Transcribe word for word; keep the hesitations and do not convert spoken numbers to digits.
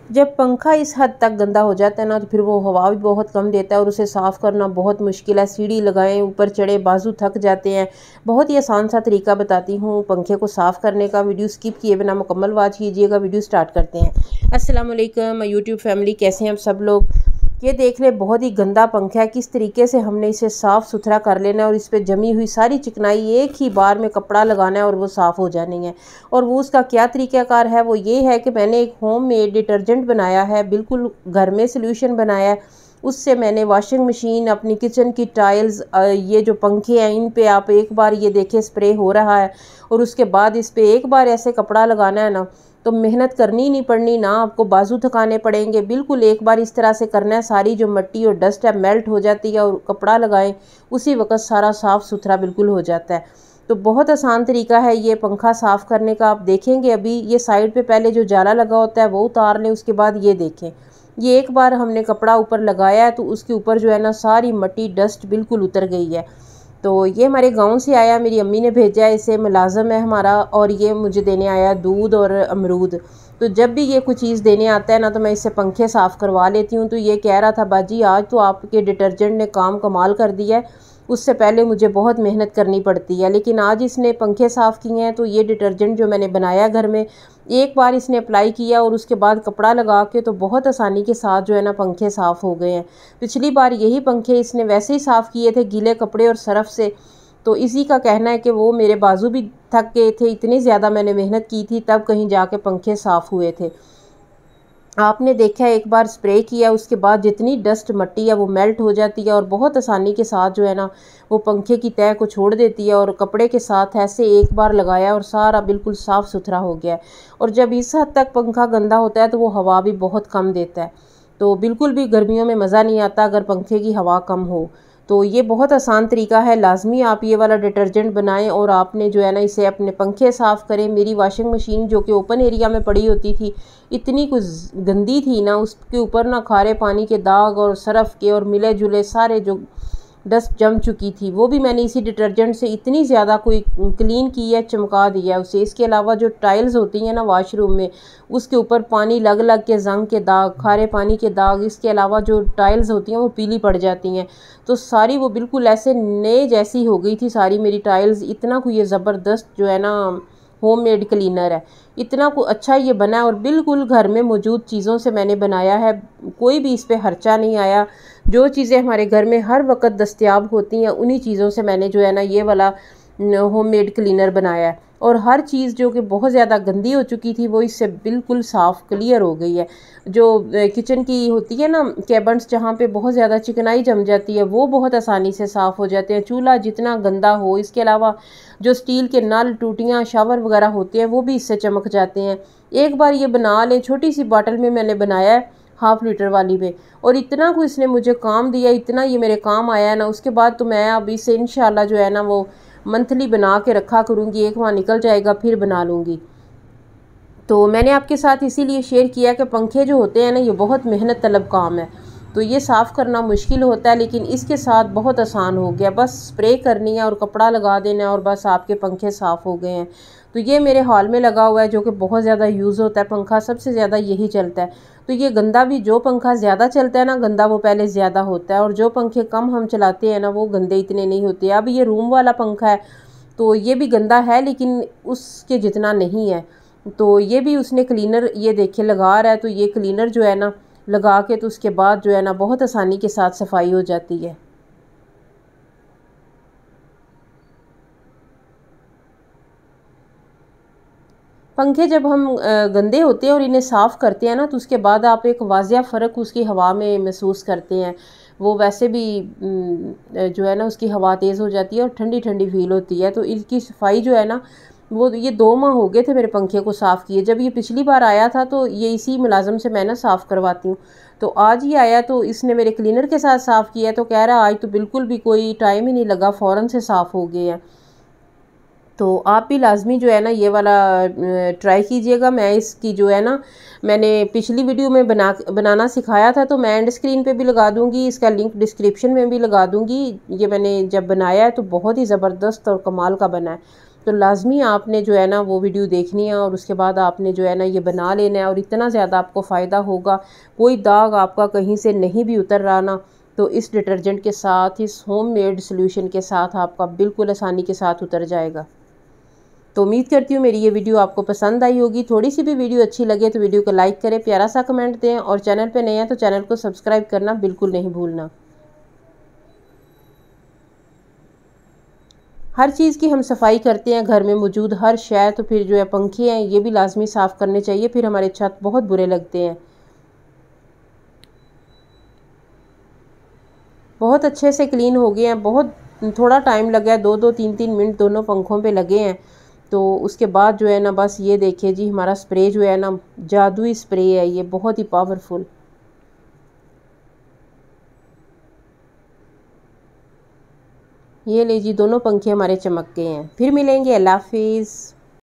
जब पंखा इस हद तक गंदा हो जाता है ना तो फिर वो हवा भी बहुत कम देता है और उसे साफ़ करना बहुत मुश्किल है। सीढ़ी लगाएं, ऊपर चढ़े, बाजू थक जाते हैं। बहुत ही आसान सा तरीका बताती हूँ पंखे को साफ़ करने का। वीडियो स्किप किए बिना मुकम्मल वॉच कीजिएगा। वीडियो स्टार्ट करते हैं। अस्सलाम वालेकुम यूट्यूब फैमिली, कैसे हैं आप सब लोग। ये देख ले, बहुत ही गंदा पंखा है। किस तरीके से हमने इसे साफ़ सुथरा कर लेना है और इस पर जमी हुई सारी चिकनाई एक ही बार में कपड़ा लगाना है और वो साफ़ हो जानी है। और वो उसका क्या तरीक़ाकार है, वो ये है कि मैंने एक होम मेड डिटर्जेंट बनाया है, बिल्कुल घर में सॉल्यूशन बनाया है। उससे मैंने वॉशिंग मशीन, अपनी किचन की टाइल्स, ये जो पंखे हैं इन पे आप एक बार ये देखें स्प्रे हो रहा है और उसके बाद इस पर एक बार ऐसे कपड़ा लगाना है ना तो मेहनत करनी नहीं पड़नी, ना आपको बाजू थकाने पड़ेंगे। बिल्कुल एक बार इस तरह से करना है, सारी जो मिट्टी और डस्ट है मेल्ट हो जाती है और कपड़ा लगाएं उसी वक्त सारा साफ़ सुथरा बिल्कुल हो जाता है। तो बहुत आसान तरीका है ये पंखा साफ़ करने का। आप देखेंगे अभी ये साइड पे पहले जो जाला लगा होता है वो उतार लें। उसके बाद ये देखें, ये एक बार हमने कपड़ा ऊपर लगाया है तो उसके ऊपर जो है ना सारी मिट्टी डस्ट बिल्कुल उतर गई है। तो ये हमारे गांव से आया, मेरी अम्मी ने भेजा है, इसे मुलाजम है हमारा, और ये मुझे देने आया दूध और अमरूद। तो जब भी ये कोई चीज़ देने आता है ना तो मैं इससे पंखे साफ़ करवा लेती हूँ। तो ये कह रहा था बाजी आज तो आपके डिटर्जेंट ने काम कमाल कर दिया है, उससे पहले मुझे बहुत मेहनत करनी पड़ती है, लेकिन आज इसने पंखे साफ़ किए हैं। तो ये डिटर्जेंट जो मैंने बनाया घर में, एक बार इसने अप्लाई किया और उसके बाद कपड़ा लगा के तो बहुत आसानी के साथ जो है ना पंखे साफ़ हो गए हैं। पिछली बार यही पंखे इसने वैसे ही साफ़ किए थे गीले कपड़े और सरफ से। तो इसी का कहना है कि वो मेरे बाजू भी थक गए थे, इतनी ज़्यादा मैंने मेहनत की थी तब कहीं जाके पंखे साफ़ हुए थे। आपने देखा है एक बार स्प्रे किया उसके बाद जितनी डस्ट मिट्टी है वो मेल्ट हो जाती है और बहुत आसानी के साथ जो है ना वो पंखे की तह को छोड़ देती है। और कपड़े के साथ ऐसे एक बार लगाया और सारा बिल्कुल साफ़ सुथरा हो गया है। और जब इस हद तक पंखा गंदा होता है तो वो हवा भी बहुत कम देता है। तो बिल्कुल भी गर्मियों में मज़ा नहीं आता अगर पंखे की हवा कम हो। तो ये बहुत आसान तरीका है, लाजमी आप ये वाला डिटर्जेंट बनाएं और आपने जो है ना इसे अपने पंखे साफ़ करें। मेरी वॉशिंग मशीन जो कि ओपन एरिया में पड़ी होती थी इतनी कुछ गंदी थी ना, उसके ऊपर ना खारे पानी के दाग और सरफ के और मिले जुले सारे जो डस्ट जम चुकी थी, वो भी मैंने इसी डिटर्जेंट से इतनी ज़्यादा कोई क्लीन की है, चमका दिया है उसे। इसके अलावा जो टाइल्स होती हैं ना वॉशरूम में, उसके ऊपर पानी लग लग के जंग के दाग, खारे पानी के दाग, इसके अलावा जो टाइल्स होती हैं वो पीली पड़ जाती हैं। तो सारी वो बिल्कुल ऐसे नए जैसी हो गई थी सारी मेरी टाइल्स। इतना कोई ये ज़बरदस्त जो है ना होम मेड क्लीनर है, इतना को अच्छा ये बना है और बिल्कुल घर में मौजूद चीज़ों से मैंने बनाया है। कोई भी इस पर खर्चा नहीं आया। जो चीज़ें हमारे घर में हर वक्त दस्तयाब होती हैं उन्हीं चीज़ों से मैंने जो है ना ये वाला होम मेड क्लीनर बनाया है। और हर चीज़ जो कि बहुत ज़्यादा गंदी हो चुकी थी वो इससे बिल्कुल साफ़ क्लियर हो गई है। जो किचन की होती है ना कैबिनेट्स जहाँ पे बहुत ज़्यादा चिकनाई जम जाती है वो बहुत आसानी से साफ़ हो जाते हैं। चूल्हा जितना गंदा हो, इसके अलावा जो स्टील के नल, टूटियाँ, शावर वगैरह होते हैं वो भी इससे चमक जाते हैं। एक बार ये बना लें, छोटी सी बॉटल में मैंने बनाया है हाफ़ लीटर वाली में, और इतना को इसने मुझे काम दिया, इतना ये मेरे काम आया है ना। उसके बाद तो मैं अब इसे इंशाल्लाह जो है ना वो मंथली बना के रखा करूँगी, एक माह निकल जाएगा फिर बना लूँगी। तो मैंने आपके साथ इसीलिए शेयर किया कि पंखे जो होते हैं ना ये बहुत मेहनत तलब काम है। तो ये साफ़ करना मुश्किल होता है लेकिन इसके साथ बहुत आसान हो गया। बस स्प्रे करनी है और कपड़ा लगा देना है और बस आपके पंखे साफ़ हो गए हैं। तो ये मेरे हॉल में लगा हुआ है जो कि बहुत ज़्यादा यूज़ होता है पंखा, सबसे ज़्यादा यही चलता है। तो ये गंदा भी, जो पंखा ज़्यादा चलता है ना गंदा वो पहले ज़्यादा होता है, और जो पंखे कम हम चलाते हैं ना वो गंदे इतने नहीं होते। अब ये रूम वाला पंखा है तो ये भी गंदा है लेकिन उसके जितना नहीं है। तो ये भी उसने क्लीनर ये देखे लगा रहा है। तो ये क्लीनर जो है ना लगा के तो उसके बाद जो है ना बहुत आसानी के साथ सफाई हो जाती है। पंखे जब हम गंदे होते हैं और इन्हें साफ़ करते हैं ना तो उसके बाद आप एक वाज़िया फ़र्क उसकी हवा में महसूस करते हैं। वो वैसे भी जो है ना उसकी हवा तेज़ हो जाती है और ठंडी ठंडी फील होती है। तो इसकी सफाई जो है ना वो, ये दो माह हो गए थे मेरे पंखे को साफ़ किए। जब ये पिछली बार आया था तो ये इसी मुलाजम से मैं ना साफ़ करवाती हूँ, तो आज ही आया तो इसने मेरे क्लीनर के साथ साफ़ किया। तो कह रहा आज तो बिल्कुल भी कोई टाइम ही नहीं लगा, फ़ौरन से साफ़ हो गए हैं। तो आप भी लाजमी जो है ना ये वाला ट्राई कीजिएगा। मैं इसकी जो है ना मैंने पिछली वीडियो में बना बनाना सिखाया था तो मैं एंड स्क्रीन पे भी लगा दूंगी, इसका लिंक डिस्क्रिप्शन में भी लगा दूंगी। ये मैंने जब बनाया है तो बहुत ही ज़बरदस्त और कमाल का बना है। तो लाजमी आपने जो है ना वो वीडियो देखनी है और उसके बाद आपने जो है ना ये बना लेना है और इतना ज़्यादा आपको फ़ायदा होगा। कोई दाग आपका कहीं से नहीं भी उतर रहा ना, तो इस डिटर्जेंट के साथ, इस होममेड सॉल्यूशन के साथ आपका बिल्कुल आसानी के साथ उतर जाएगा। तो उम्मीद करती हूँ मेरी ये वीडियो आपको पसंद आई होगी। थोड़ी सी भी वीडियो अच्छी लगे तो वीडियो को लाइक करें, प्यारा सा कमेंट दें और चैनल पे नए हैं तो चैनल को सब्सक्राइब करना बिल्कुल नहीं भूलना। हर चीज़ की हम सफाई करते हैं, घर में मौजूद हर शय, तो फिर जो है पंखे हैं ये भी लाजमी साफ़ करने चाहिए, फिर हमारे छत बहुत बुरे लगते हैं। बहुत अच्छे से क्लीन हो गए हैं, बहुत थोड़ा टाइम लगा है, दो दो तीन तीन मिनट दोनों पंखों पे लगे हैं। तो उसके बाद जो है ना बस ये देखिए जी, हमारा स्प्रे जो है ना जादुई स्प्रे है, ये बहुत ही पावरफुल। ये ले जी, दोनों पंखे हमारे चमक गए हैं। फिर मिलेंगे, अल्लाह हाफिज़।